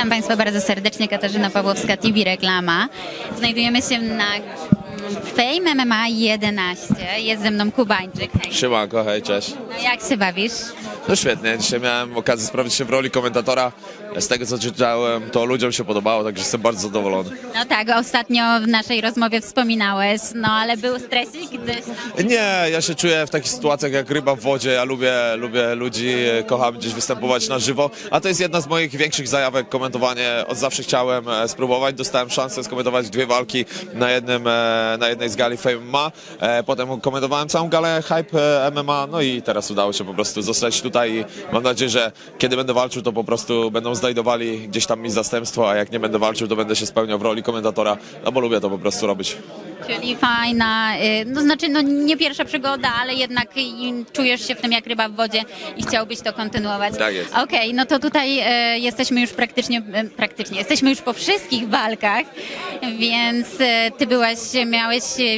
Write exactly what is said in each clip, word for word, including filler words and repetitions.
Witam Państwa bardzo serdecznie, Katarzyna Pawłowska, T V Reklama. Znajdujemy się na Fame M M A jedenaście. Jest ze mną Kubańczyk. Hej. Siemanko, hej, cześć. No jak się bawisz? No świetnie, dzisiaj miałem okazję sprawdzić się w roli komentatora. Z tego co czytałem, to ludziom się podobało, także jestem bardzo zadowolony. No tak, ostatnio w naszej rozmowie wspominałeś, no ale był stresik gdzieś tam? Nie, ja się czuję w takich sytuacjach jak ryba w wodzie. Ja lubię, lubię ludzi, kocham gdzieś występować na żywo, a to jest jedna z moich większych zajawek, komentowanie. Od zawsze chciałem spróbować, dostałem szansę skomentować dwie walki na, jednym, na jednej z gali Fame M M A. Potem komentowałem całą galę Hype M M A, no i teraz udało się po prostu zostać tutaj i mam nadzieję, że kiedy będę walczył, to po prostu będą znajdowali gdzieś tam mi zastępstwo, a jak nie będę walczył, to będę się spełniał w roli komentatora, no bo lubię to po prostu robić. Czyli fajna, no znaczy no nie pierwsza przygoda, ale jednak czujesz się w tym jak ryba w wodzie i chciałbyś to kontynuować. Tak jest. Okej, okay, no to tutaj e, jesteśmy już praktycznie, e, praktycznie, jesteśmy już po wszystkich walkach, więc e, ty byłeś, miałeś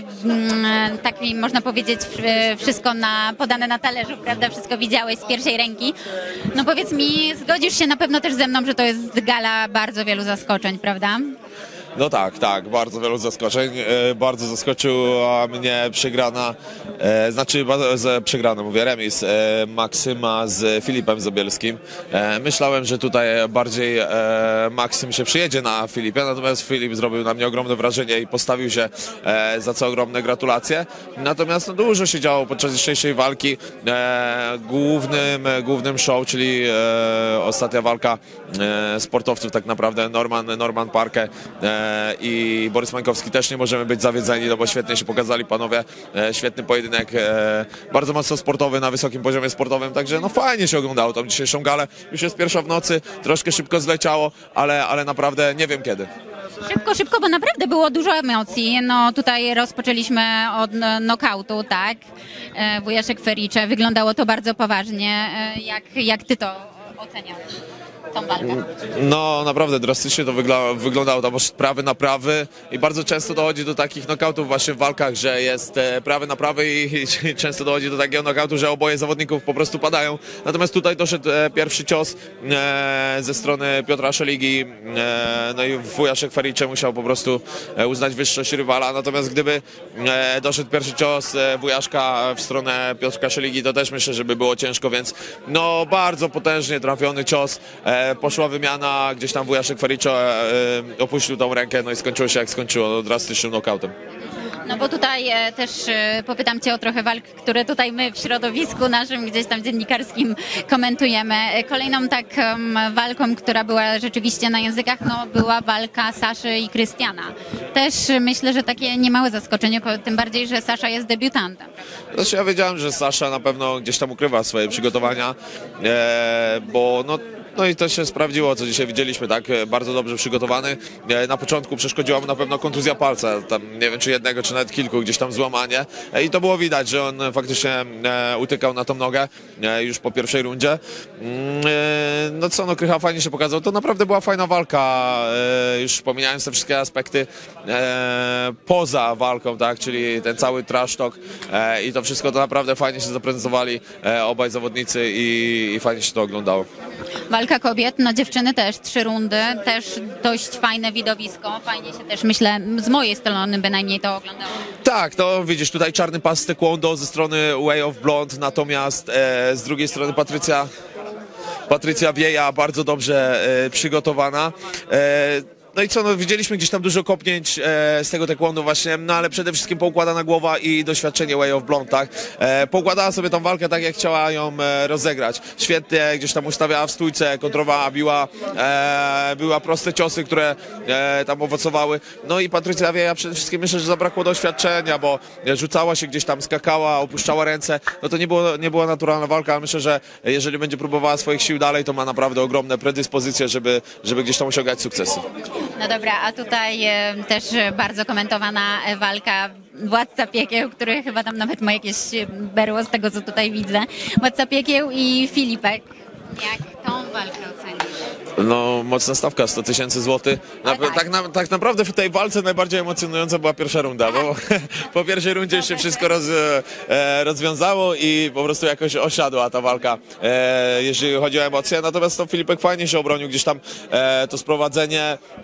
e, taki, można powiedzieć, e, wszystko na, podane na talerzu, prawda? Wszystko widziałeś z pierwszej ręki. No powiedz mi, zgodzisz się na pewno też ze mną, że to jest gala bardzo wielu zaskoczeń, prawda? No tak, tak, bardzo wielu zaskoczeń. E, bardzo zaskoczyła mnie przegrana, e, znaczy z, przegrana, mówię, remis e, Maksyma z Filipem Zabielskim. E, myślałem, że tutaj bardziej e, Maksym się przyjedzie na Filipie, natomiast Filip zrobił na mnie ogromne wrażenie i postawił się, e, za co ogromne gratulacje. Natomiast no, dużo się działo podczas dzisiejszej walki. E, głównym, głównym show, czyli e, ostatnia walka e, sportowców tak naprawdę, Norman, Norman Parke e, i Borys Mańkowski, też nie możemy być zawiedzeni, no bo świetnie się pokazali panowie, świetny pojedynek, bardzo mocno sportowy, na wysokim poziomie sportowym, także no fajnie się oglądało tą dzisiejszą galę. Już jest pierwsza w nocy, troszkę szybko zleciało, ale, ale naprawdę nie wiem kiedy. Szybko, szybko, bo naprawdę było dużo emocji. No tutaj rozpoczęliśmy od nokautu, tak? Wujaszek Fericze, wyglądało to bardzo poważnie. Jak, jak ty to oceniałeś? No naprawdę drastycznie to wygla- wyglądało, tam poszedł prawy na prawy i bardzo często dochodzi do takich knokautów właśnie w walkach, że jest e, prawy na prawy i, i często dochodzi do takiego knokautu, że oboje zawodników po prostu padają. Natomiast tutaj doszedł e, pierwszy cios e, ze strony Piotra Szeligi, e, no i Wujaszek Fericze musiał po prostu e, uznać wyższość rywala, natomiast gdyby e, doszedł pierwszy cios e, Wujaszka w stronę Piotrka Szeligi, to też myślę, że by było ciężko, więc no bardzo potężnie trafiony cios. E, Poszła wymiana, gdzieś tam Wujaszek Fericze e, opuścił tą rękę, no i skończyło się jak skończyło, no, drastycznym knockoutem. No bo tutaj e, też e, popytam cię o trochę walk, które tutaj my w środowisku naszym gdzieś tam dziennikarskim komentujemy. E, kolejną taką walką, która była rzeczywiście na językach, no była walka Saszy i Krystiana. Też myślę, że takie niemałe zaskoczenie, tym bardziej, że Sasza jest debiutantem. Znaczy ja wiedziałem, że Sasza na pewno gdzieś tam ukrywa swoje przygotowania, e, bo no No i to się sprawdziło, co dzisiaj widzieliśmy, tak, bardzo dobrze przygotowany. Na początku przeszkodziła mu na pewno kontuzja palca, tam nie wiem czy jednego, czy nawet kilku, gdzieś tam złamanie i to było widać, że on faktycznie utykał na tą nogę już po pierwszej rundzie. No co, no Krycha fajnie się pokazał, to naprawdę była fajna walka, już pomijając te wszystkie aspekty poza walką, tak, czyli ten cały trash talk i to wszystko, to naprawdę fajnie się zaprezentowali obaj zawodnicy i, i fajnie się to oglądało. Walka kobiet, no dziewczyny też, trzy rundy, też dość fajne widowisko, fajnie się też, myślę, z mojej strony bynajmniej to oglądało. Tak, to widzisz, tutaj czarny pas z taekwondo ze strony Way of Blonde, natomiast e, z drugiej strony Patrycja, Patrycja Wieja, bardzo dobrze e, przygotowana. E, No i co, no widzieliśmy gdzieś tam dużo kopnięć e, z tego taekwondo właśnie, no ale przede wszystkim poukładana głowa i doświadczenie Way of Blonde, tak? E, poukładała sobie tą walkę tak, jak chciała ją e, rozegrać. Świetnie gdzieś tam ustawiała w stójce, kontrowała, biła, e, była proste ciosy, które e, tam owocowały. No i Patrycja Wieja przede wszystkim myślę, że zabrakło doświadczenia, bo rzucała się gdzieś tam, skakała, opuszczała ręce. No to nie, było, nie była naturalna walka, ale myślę, że jeżeli będzie próbowała swoich sił dalej, to ma naprawdę ogromne predyspozycje, żeby, żeby gdzieś tam osiągać sukcesy. No dobra, a tutaj e, też bardzo komentowana walka Władca Piekieł, który chyba tam nawet ma jakieś berło z tego, co tutaj widzę. Władca Piekieł i Filipek. Jak tą walkę ocenisz? No, mocna stawka, sto tysięcy złotych. Na, Ale tak. tak, na, tak naprawdę w tej walce najbardziej emocjonująca była pierwsza runda, bo po pierwszej rundzie się wszystko roz, e, rozwiązało i po prostu jakoś osiadła ta walka, e, jeżeli chodzi o emocje. Natomiast to Filipek fajnie się obronił, gdzieś tam e, to sprowadzenie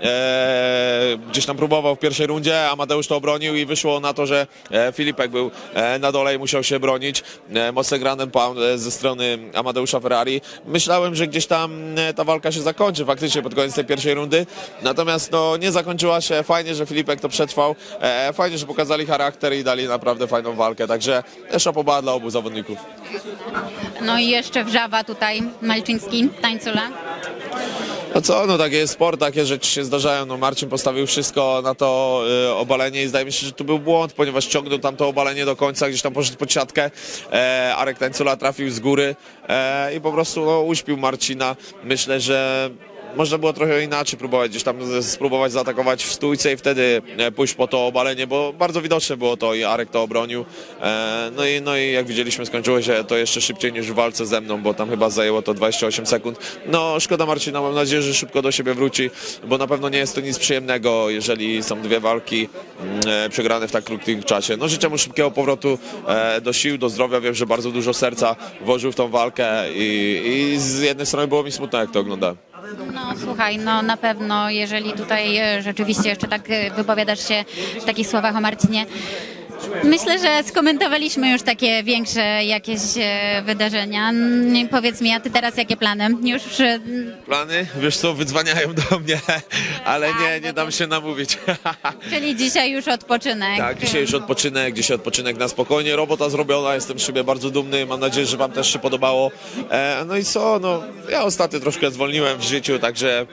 e, gdzieś tam próbował w pierwszej rundzie, Amadeusz to obronił i wyszło na to, że e, Filipek był e, na dole i musiał się bronić. E, mocny ground and pound e, ze strony Amadeusza Ferrari. Myślałem, że gdzieś tam e, ta walka się zakończy faktycznie pod koniec tej pierwszej rundy, natomiast no, nie zakończyła się. Fajnie, że Filipek to przetrwał, e, fajnie, że pokazali charakter i dali naprawdę fajną walkę, także szapoba dla obu zawodników. No i jeszcze wrzawa tutaj, Malczyński, Tańcula. No co, no takie jest sport, takie rzeczy się zdarzają, no Marcin postawił wszystko na to y, obalenie i zdaje mi się, że to był błąd, ponieważ ciągnął tam to obalenie do końca, gdzieś tam poszedł pod siatkę, e, Arek Tańcula trafił z góry e, i po prostu no, uśpił Marcina. Myślę, że można było trochę inaczej próbować, gdzieś tam spróbować zaatakować w stójce i wtedy pójść po to obalenie, bo bardzo widoczne było to i Arek to obronił. No i, no i jak widzieliśmy, skończyło się to jeszcze szybciej niż w walce ze mną, bo tam chyba zajęło to dwadzieścia osiem sekund. No szkoda Marcina, mam nadzieję, że szybko do siebie wróci, bo na pewno nie jest to nic przyjemnego, jeżeli są dwie walki przegrane w tak krótkim czasie. No życzę mu szybkiego powrotu do sił, do zdrowia. Wiem, że bardzo dużo serca włożył w tą walkę i, i z jednej strony było mi smutno, jak to oglądałem. No słuchaj, no na pewno, jeżeli tutaj e, rzeczywiście jeszcze tak e, wypowiadasz się w takich słowach o Marcinie, myślę, że skomentowaliśmy już takie większe jakieś e, wydarzenia. Mm, Powiedz mi, a ty teraz jakie plany? Już e, Plany? Wiesz co, wydzwaniają do mnie, ale nie, nie dam się namówić. czyli dzisiaj już odpoczynek. Tak, dzisiaj już odpoczynek, dzisiaj odpoczynek na spokojnie, robota zrobiona, jestem z siebie bardzo dumny, mam nadzieję, że wam też się podobało. E, no i co, no ja ostatnio troszkę zwolniłem w życiu, także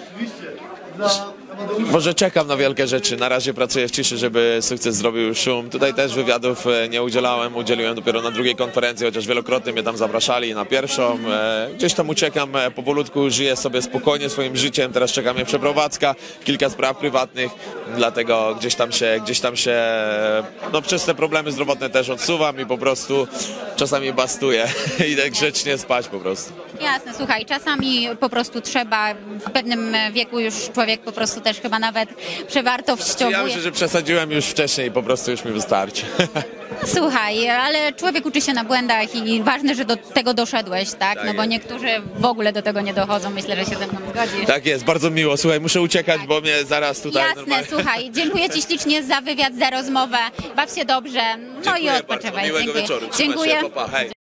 może czekam na wielkie rzeczy. Na razie pracuję w ciszy, żeby sukces zrobił szum. Tutaj też wywiadów nie udzielałem, udzieliłem dopiero na drugiej konferencji, chociaż wielokrotnie mnie tam zapraszali na pierwszą. Gdzieś tam uciekam powolutku, żyję sobie spokojnie swoim życiem. Teraz czeka mnie przeprowadzka, kilka spraw prywatnych, dlatego gdzieś tam się, gdzieś tam się, no przez te problemy zdrowotne też odsuwam i po prostu czasami bastuję. Idę grzecznie spać po prostu. Jasne, słuchaj, czasami po prostu trzeba, w pewnym wieku już człowiek po prostu też chyba nawet przewartościowuje. Ja myślę, że przesadziłem już wcześniej i po prostu już mi wystarczy. Słuchaj, ale człowiek uczy się na błędach i ważne, że do tego doszedłeś, tak? Tak No bo jest. niektórzy w ogóle do tego nie dochodzą. Myślę, że się ze mną zgodzisz. Tak jest, bardzo miło. Słuchaj, muszę uciekać, bo mnie zaraz tutaj Jasne, normalnie... słuchaj, dziękuję ci ślicznie za wywiad, za rozmowę. Baw się dobrze, no Dziękuję i odpoczywaj. bardzo. Miłego Dziękuję. wieczoru. Trzymaj się, Dziękuję. pa, pa. Hej.